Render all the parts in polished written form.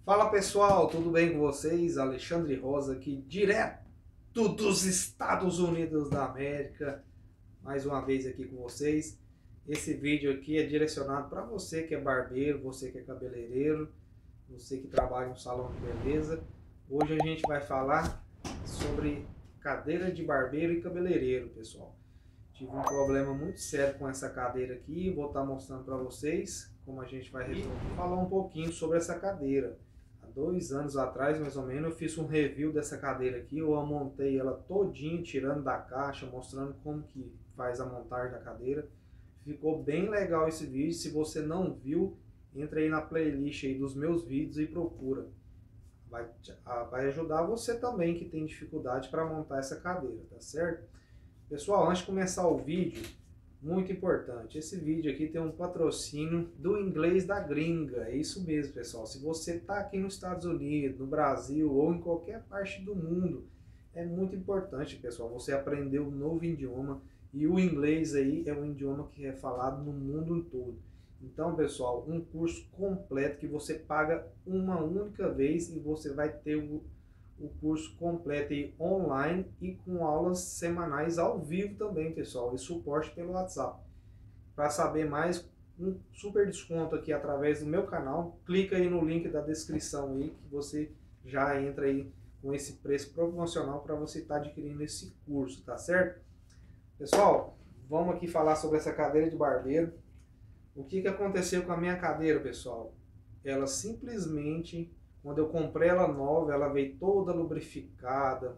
Fala pessoal, tudo bem com vocês? Alexandre Rosa aqui, direto dos Estados Unidos da América, mais uma vez aqui com vocês. Esse vídeo aqui é direcionado para você que é barbeiro, você que é cabeleireiro, você que trabalha em um salão de beleza. Hoje a gente vai falar sobre cadeira de barbeiro e cabeleireiro, pessoal. Tive um problema muito sério com essa cadeira aqui, vou estar mostrando para vocês como a gente vai resolver. Falar um pouquinho sobre essa cadeira. 2 anos atrás, mais ou menos, eu fiz um review dessa cadeira aqui. Eu montei ela todinha, tirando da caixa, mostrando como que faz a montagem da cadeira. Ficou bem legal esse vídeo. Se você não viu, entra aí na playlist aí dos meus vídeos e procura. Vai ajudar você também que tem dificuldade para montar essa cadeira, tá certo? Pessoal, antes de começar o vídeo, muito importante, esse vídeo aqui tem um patrocínio do Inglês da Gringa. É isso mesmo, pessoal. Se você está aqui nos Estados Unidos, no Brasil ou em qualquer parte do mundo, é muito importante, pessoal, você aprender um novo idioma. E o inglês aí é um idioma que é falado no mundo todo. Então, pessoal, um curso completo que você paga uma única vez e você vai ter o curso completo aí online e com aulas semanais ao vivo também, pessoal, e suporte pelo WhatsApp. Para saber mais, um super desconto aqui através do meu canal, clica aí no link da descrição aí que você já entra aí com esse preço promocional para você estar adquirindo esse curso, tá certo? Pessoal, vamos aqui falar sobre essa cadeira de barbeiro. O que aconteceu com a minha cadeira, pessoal? Ela simplesmente, quando eu comprei ela nova, ela veio toda lubrificada.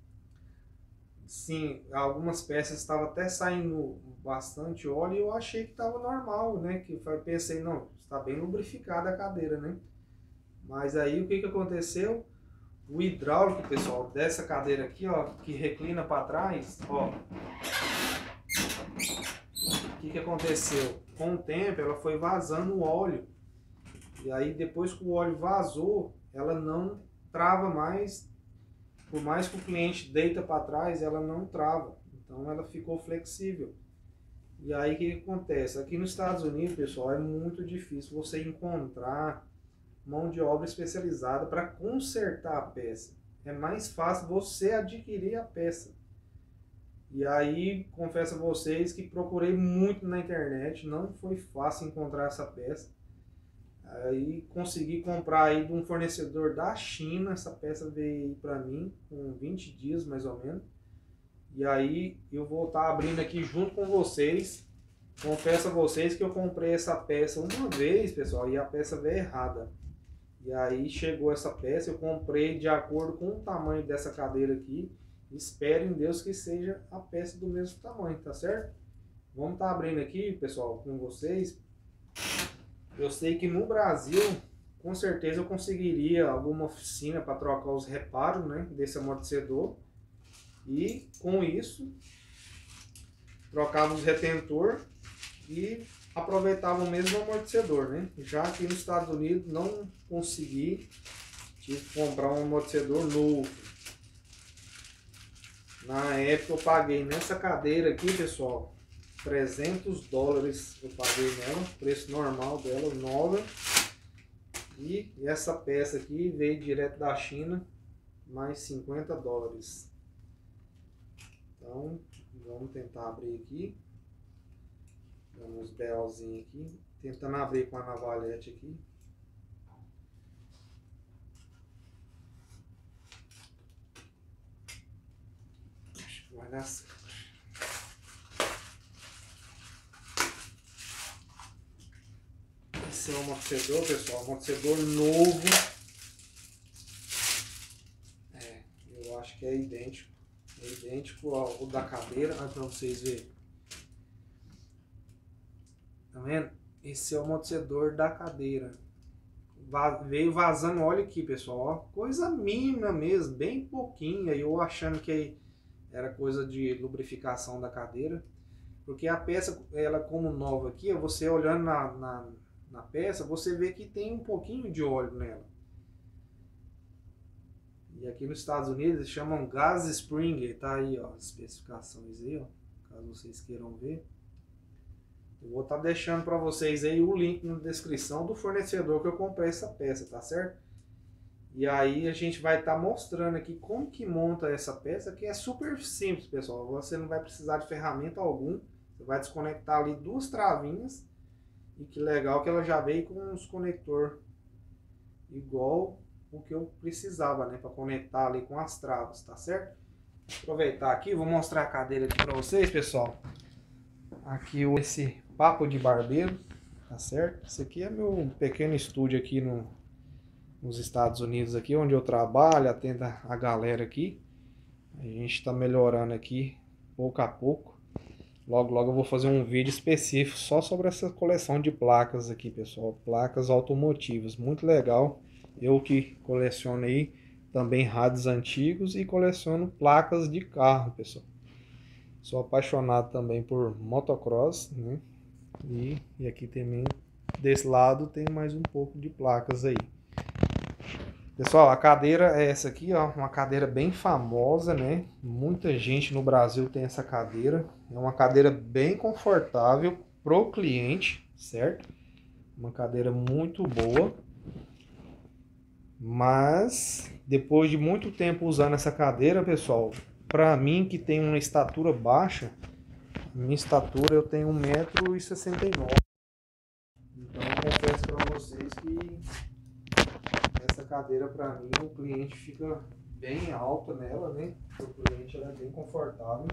Sim, algumas peças estavam até saindo bastante óleo e eu achei que estava normal, né? Que eu pensei, não, está bem lubrificada a cadeira, né? Mas aí o que aconteceu? O hidráulico, pessoal, dessa cadeira aqui, ó, que reclina para trás, ó. O que aconteceu? Com o tempo ela foi vazando o óleo. E aí depois que o óleo vazou, ela não trava mais. Por mais que o cliente deita para trás, ela não trava. Então ela ficou flexível. E aí o que acontece? Aqui nos Estados Unidos, pessoal, é muito difícil você encontrar mão de obra especializada para consertar a peça. É mais fácil você adquirir a peça. E aí, confesso a vocês que procurei muito na internet, não foi fácil encontrar essa peça. Aí consegui comprar aí de um fornecedor da China, essa peça veio para mim com 20 dias mais ou menos. E aí eu vou estar abrindo aqui junto com vocês. Confesso a vocês que eu comprei essa peça uma vez, pessoal, e a peça veio errada. E aí chegou essa peça, eu comprei de acordo com o tamanho dessa cadeira aqui. Espero em Deus que seja a peça do mesmo tamanho, tá certo? Vamos estar abrindo aqui, pessoal, com vocês. Eu sei que no Brasil, com certeza eu conseguiria alguma oficina para trocar os reparos, né, desse amortecedor. E com isso, trocava os retentor e aproveitava o mesmo amortecedor, né? Já aqui nos Estados Unidos não consegui, tive que comprar um amortecedor novo. Na época eu paguei nessa cadeira aqui, pessoal, $300 eu paguei nela, preço normal dela, nova. E essa peça aqui veio direto da China, mais $50. Então, vamos tentar abrir aqui. Dando uns belzinhos aqui, tentando abrir com a navalhete aqui. Vai dar certo. Esse é o amortecedor, pessoal, amortecedor novo. Eu acho que é idêntico ao da cadeira, para vocês verem. Tá vendo? Esse é o amortecedor da cadeira. Veio vazando óleo aqui, pessoal, ó, coisa mínima mesmo, bem pouquinho. Eu achando que era coisa de lubrificação da cadeira, porque a peça, ela como nova aqui, você olhando na peça, você vê que tem um pouquinho de óleo nela. E aqui nos Estados Unidos eles chamam gas spring, tá aí, ó, as especificações aí, ó, caso vocês queiram ver. Eu vou estar deixando para vocês aí o link na descrição do fornecedor que eu comprei essa peça, tá certo? E aí a gente vai estar mostrando aqui como que monta essa peça, que é super simples, pessoal. Você não vai precisar de ferramenta alguma. Você vai desconectar ali duas travinhas. E que legal que ela já veio com uns conector igual o que eu precisava, né? Para conectar ali com as travas, tá certo? Vou aproveitar aqui, vou mostrar a cadeira aqui para vocês, pessoal. Aqui esse papo de barbeiro, tá certo? Esse aqui é meu pequeno estúdio aqui nos Estados Unidos, aqui onde eu trabalho, atendo a galera aqui. A gente está melhorando aqui pouco a pouco. Logo eu vou fazer um vídeo específico só sobre essa coleção de placas aqui, pessoal. Placas automotivas, muito legal. Eu que coleciono aí também rádios antigos e coleciono placas de carro, pessoal. Sou apaixonado também por motocross, né? E aqui também, desse lado, tem mais um pouco de placas aí. Pessoal, a cadeira é essa aqui, ó, uma cadeira bem famosa, né? Muita gente no Brasil tem essa cadeira. É uma cadeira bem confortável pro cliente, certo? Uma cadeira muito boa. Mas, depois de muito tempo usando essa cadeira, pessoal, pra mim que tem uma estatura baixa, minha estatura eu tenho 1,69 m. Então, eu confesso pra vocês que essa cadeira para mim, o cliente fica bem alto nela, né? O cliente ela é bem confortável.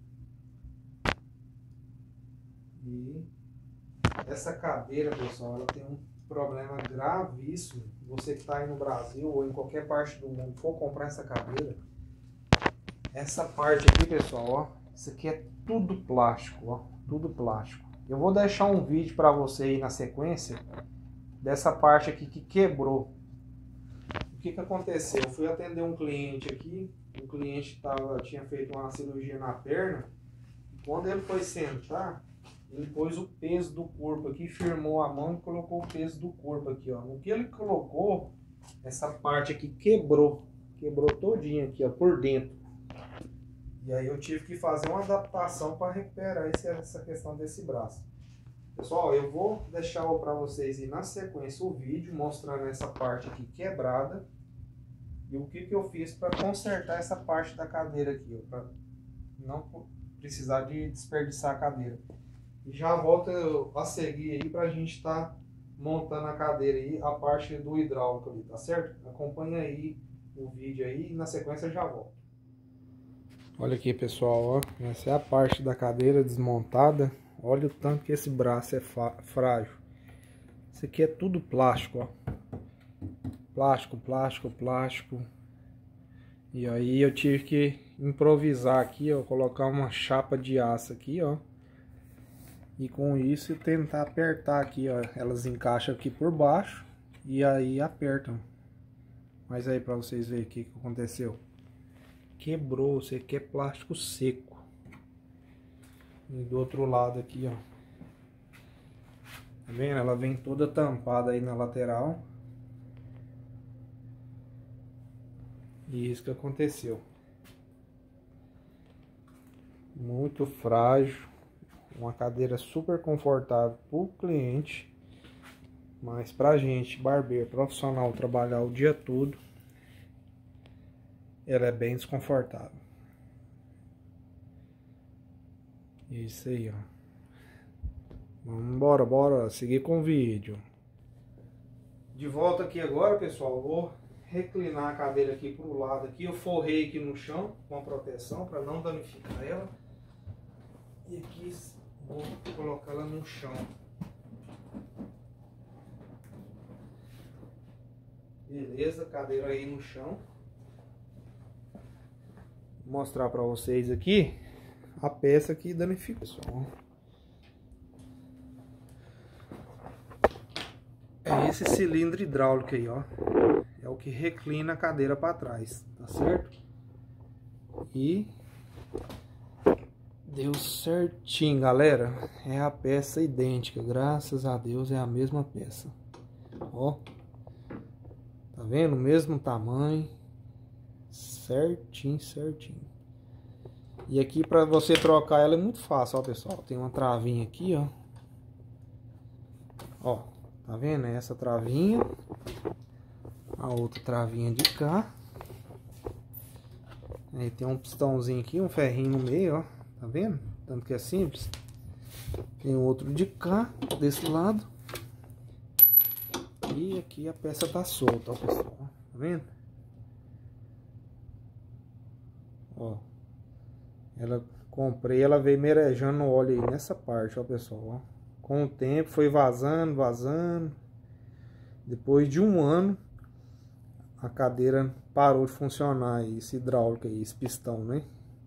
E essa cadeira, pessoal, ela tem um problema gravíssimo. Você que está aí no Brasil ou em qualquer parte do mundo for comprar essa cadeira, essa parte aqui, pessoal, ó, isso aqui é tudo plástico, ó, tudo plástico. Eu vou deixar um vídeo para você aí na sequência dessa parte aqui que quebrou. O que aconteceu? Eu fui atender um cliente aqui, o cliente tinha feito uma cirurgia na perna, e quando ele foi sentar, ele pôs o peso do corpo aqui, firmou a mão e colocou o peso do corpo aqui, ó. No que ele colocou, essa parte aqui quebrou todinha aqui, ó, por dentro. E aí eu tive que fazer uma adaptação para recuperar essa questão desse braço. Pessoal, eu vou deixar para vocês aí na sequência o vídeo mostrando essa parte aqui quebrada e o que eu fiz para consertar essa parte da cadeira aqui, para não precisar de desperdiçar a cadeira. E já volto a seguir aí para a gente estar montando a cadeira aí, a parte do hidráulico ali, tá certo? Acompanha aí o vídeo aí e na sequência eu já volto. Olha aqui, pessoal, ó, essa é a parte da cadeira desmontada. Olha o tanto que esse braço é frágil. Isso aqui é tudo plástico, ó. Plástico, plástico, plástico. E aí eu tive que improvisar aqui, ó. Colocar uma chapa de aço aqui, ó. E com isso tentar apertar aqui, ó. Elas encaixam aqui por baixo. E aí apertam. Mas aí pra vocês verem o que aconteceu. Quebrou, isso aqui é plástico seco. E do outro lado aqui, ó. Tá vendo? Ela vem toda tampada aí na lateral. E isso que aconteceu. Muito frágil. Uma cadeira super confortável pro cliente. Mas pra gente, barbeiro profissional, trabalhar o dia todo, ela é bem desconfortável. Isso aí, ó. Vamos embora, bora seguir com o vídeo. De volta aqui agora, pessoal. Vou reclinar a cadeira aqui pro lado aqui. Eu forrei aqui no chão com a proteção para não danificar ela. E aqui vou colocar ela no chão. Beleza, cadeira aí no chão. Vou mostrar para vocês aqui a peça que danificou, pessoal. É esse cilindro hidráulico aí, ó. É o que reclina a cadeira para trás, tá certo? E deu certinho, galera. É a peça idêntica, graças a Deus é a mesma peça. Ó. Tá vendo? Mesmo tamanho. Certinho, certinho. E aqui para você trocar ela é muito fácil, ó, pessoal. Tem uma travinha aqui, ó. Ó, tá vendo? Essa travinha. a outra travinha de cá. Aí tem um pistãozinho aqui, um ferrinho no meio, ó. Tá vendo? Tanto que é simples. Tem outro de cá, desse lado. E aqui a peça tá solta, ó, pessoal. Tá vendo? Ó. Comprei, ela veio merejando o óleo aí nessa parte, ó, pessoal, ó. Com o tempo foi vazando, vazando. Depois de um ano, a cadeira parou de funcionar, esse hidráulico aí, esse pistão, né?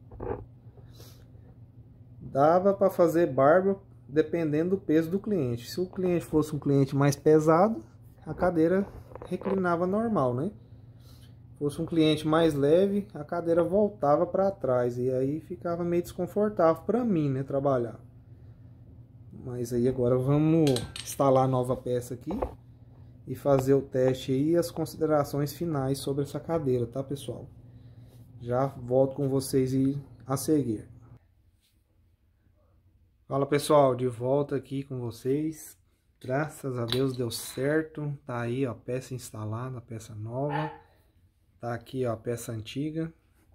Dava para fazer barba dependendo do peso do cliente. Se o cliente fosse um cliente mais pesado, a cadeira reclinava normal, né? Se fosse um cliente mais leve, a cadeira voltava para trás e aí ficava meio desconfortável para mim, né, trabalhar. Mas aí agora vamos instalar a nova peça aqui e fazer o teste aí e as considerações finais sobre essa cadeira, tá, pessoal? Já volto com vocês aí a seguir. Fala, pessoal, de volta aqui com vocês. Graças a Deus deu certo. Tá aí, ó, a peça instalada, a peça nova. Tá aqui, ó, a peça antiga.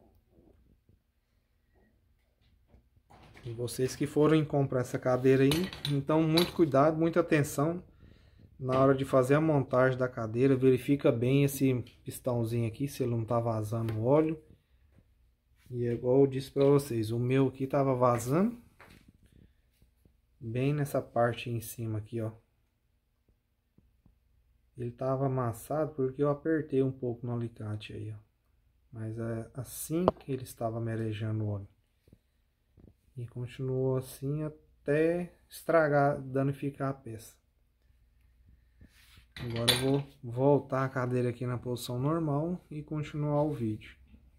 E vocês que forem comprar essa cadeira aí, então muito cuidado, muita atenção na hora de fazer a montagem da cadeira. Verifica bem esse pistãozinho aqui, se ele não tá vazando óleo. E é igual eu disse pra vocês, o meu aqui tava vazando bem nessa parte em cima aqui, ó. Ele tava amassado porque eu apertei um pouco no alicate aí, ó. Mas é assim que ele estava merejando o óleo. E continuou assim até estragar, danificar a peça. Agora eu vou voltar a cadeira aqui na posição normal e continuar o vídeo.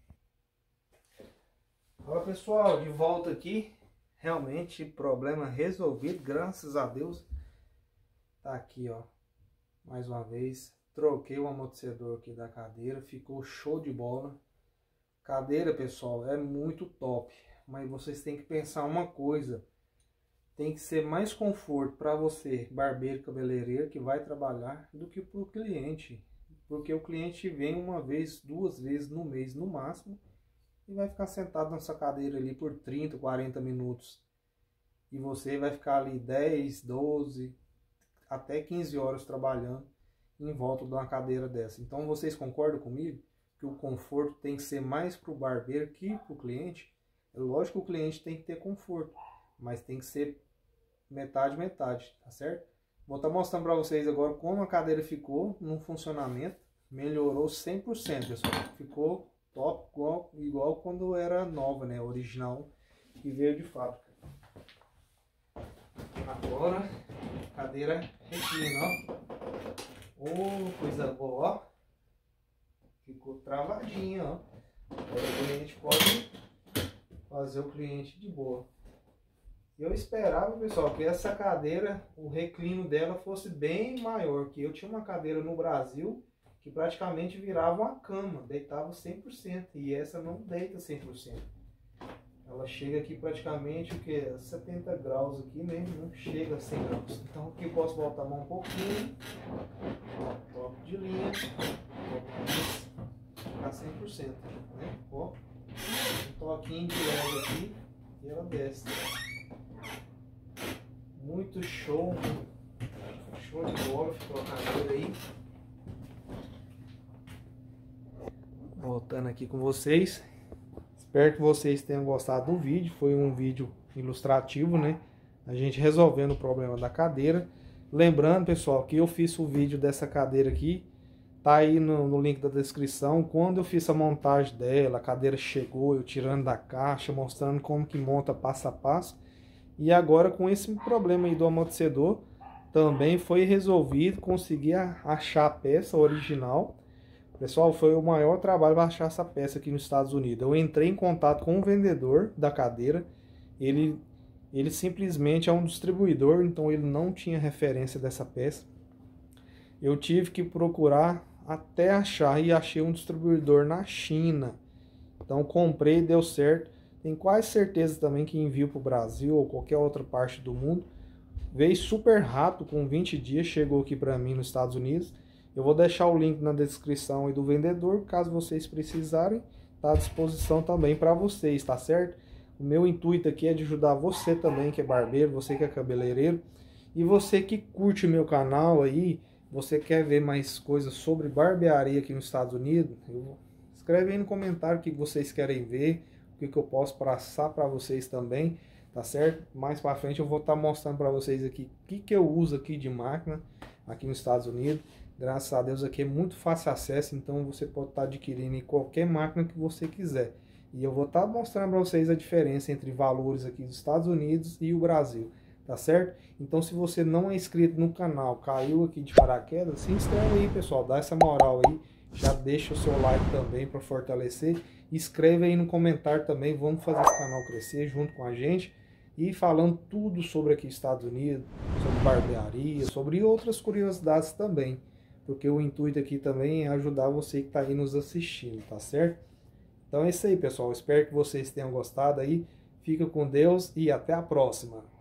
Olá, pessoal, de volta aqui. Realmente problema resolvido, graças a Deus. Tá aqui, ó. Mais uma vez, troquei o amortecedor aqui da cadeira, ficou show de bola. Cadeira, pessoal, é muito top, mas vocês têm que pensar uma coisa. Tem que ser mais conforto para você, barbeiro, cabeleireiro, que vai trabalhar, do que para o cliente. Porque o cliente vem uma vez, duas vezes no mês no máximo, e vai ficar sentado nessa cadeira ali por 30, 40 minutos. E você vai ficar ali 10, 12, até 15 horas trabalhando em volta de uma cadeira dessa. Então vocês concordam comigo que o conforto tem que ser mais para o barbeiro que para o cliente? É lógico que o cliente tem que ter conforto, mas tem que ser metade, metade, tá certo? Vou estar mostrando para vocês agora como a cadeira ficou no funcionamento. Melhorou 100%, pessoal. Ficou top, igual quando era nova, né? Original, que veio de fábrica. Agora, cadeira reclina, ó. Oh, coisa boa, ó. Ficou travadinha, ó. Agora o cliente pode fazer o cliente de boa. Eu esperava, pessoal, que essa cadeira, o reclino dela fosse bem maior. Que eu tinha uma cadeira no Brasil que praticamente virava uma cama, deitava 100%. E essa não deita 100%. Ela chega aqui praticamente o que? 70 graus aqui, né? Não chega a 100 graus. Então aqui eu posso botar a mão um pouquinho. Ó, toque de linha. Ficar 100%. Né? Ó, um toquinho de leve aqui e ela desce. Muito show. Show de bola. Ficou a cadeira aí. Voltando aqui com vocês. Espero que vocês tenham gostado do vídeo. Foi um vídeo ilustrativo, né? A gente resolvendo o problema da cadeira. Lembrando, pessoal, que eu fiz o vídeo dessa cadeira aqui. Tá aí no link da descrição. Quando eu fiz a montagem dela, a cadeira chegou, eu tirando da caixa, mostrando como que monta passo a passo. E agora com esse problema aí do amortecedor, também foi resolvido, consegui achar a peça original. Pessoal, foi o maior trabalho para achar essa peça aqui nos Estados Unidos. Eu entrei em contato com o vendedor da cadeira. Ele simplesmente é um distribuidor, então ele não tinha referência dessa peça. Eu tive que procurar até achar e achei um distribuidor na China. Então comprei, deu certo. Tenho quase certeza também que envio para o Brasil ou qualquer outra parte do mundo. Veio super rápido, com 20 dias chegou aqui para mim nos Estados Unidos. Eu vou deixar o link na descrição aí do vendedor, caso vocês precisarem, tá à disposição também para vocês, tá certo? O meu intuito aqui é de ajudar você também que é barbeiro, você que é cabeleireiro, e você que curte meu canal aí, você quer ver mais coisas sobre barbearia aqui nos Estados Unidos, escreve aí no comentário o que vocês querem ver, o que eu posso passar para vocês também, tá certo? Mais para frente eu vou estar mostrando para vocês aqui o que eu uso aqui de máquina aqui nos Estados Unidos. Graças a Deus aqui é muito fácil acesso, então você pode estar adquirindo em qualquer máquina que você quiser. E eu vou estar mostrando para vocês a diferença entre valores aqui dos Estados Unidos e o Brasil, tá certo? Então se você não é inscrito no canal, caiu aqui de paraquedas, se inscreve aí, pessoal, dá essa moral aí, já deixa o seu like também para fortalecer, escreve aí no comentário também, vamos fazer esse canal crescer junto com a gente e falando tudo sobre aqui Estados Unidos, sobre barbearia, sobre outras curiosidades também. Porque o intuito aqui também é ajudar você que está aí nos assistindo, tá certo? Então é isso aí, pessoal. Espero que vocês tenham gostado aí. Fica com Deus e até a próxima.